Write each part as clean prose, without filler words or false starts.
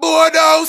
Boardhouse.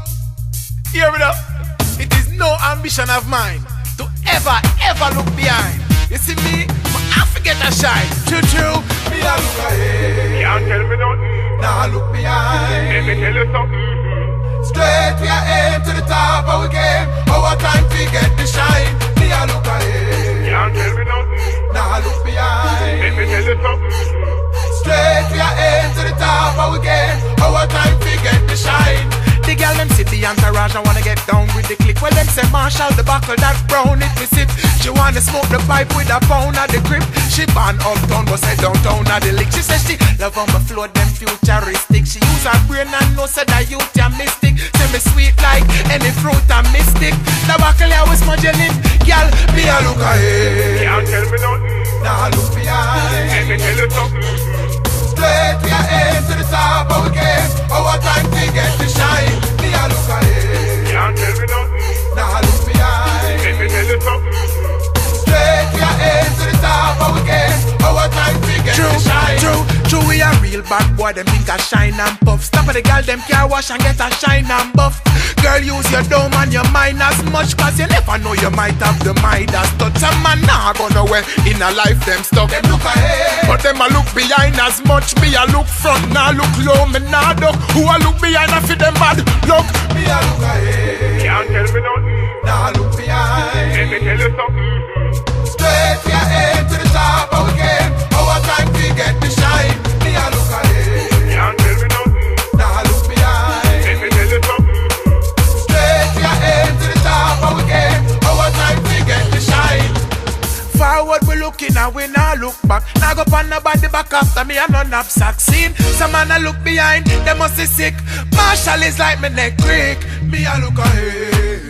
Hear me now. It is no ambition of mine to ever look behind. You see me, I forget to shine. True, me a look ahead. Can't tell me nothing. Nah, look behind. Let me tell you something. Straight we are aim to the top of our game. Our time to get the shine. Me a look ahead. Can't tell me nothing. Nah, look behind. Let me tell you something. Straight we are aim to the top of our game. Our time to get the shine. The girl them see the entourage and wanna get down with the click. Well them say Marshall the buckle that brown it me sip. She wanna smoke the pipe with a pound at the grip. She born uptown but say downtown at the lick. She says she love on my flow them futuristic. She use her brain and know say that youth a mystic. Say me sweet like any fruit and mystic. The buckle I was smudging it. Girl be a look ahead. Can't tell me nothing. Nah look behind. Let me tell you something. Straight we are aim to the top of our game. Our time to get the shine. Me a look ahead. Can't tell me nothing. Nah look behind. Let me tell you something. Straight we are aim to the top of our game. Our time to get the shine. True, we a real bad boy. Them think a shine and puff. Stop at the girl, them can't wash and get a shine and buff. Girl, use your dome and your mind as much, cause you never know you might have the Midas touch. Some man nah go nowhere in a life them stuck. Them look ahead, but them a look behind as much. Me a look front, nah look low, me nah duck. Who a look behind a fit them bad luck. Me a look ahead. Can't tell me nothing. Nah look behind. Let me tell you something. Straight we are aim to the top of our game. Our time to get the shine. Me a look ahead. Can't tell me nothing. Nah look behind. Let me tell you something. Straight we are aim to the top of our game. Our time to get the shine. Forward we looking and we nah look back. Now go pan nobody back after me and no knapsack scene. Some man a look behind, they must be sick. Marshall is like me neck creek. Me a look ahead,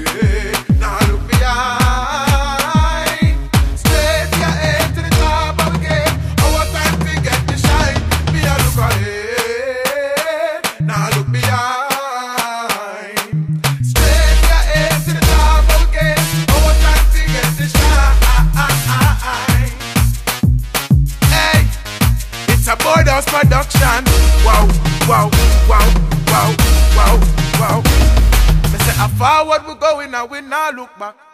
nah look behind. Straight we are aim to the top of the game. Our time to get the shine. Me a look ahead, nah look behind. Straight we are aim to the top of the game. Our time to get the shine. Hey, it's a Boardhouse production. Wow, wow, wow, wow, wow, wow. They say, how forward we going and we now look back.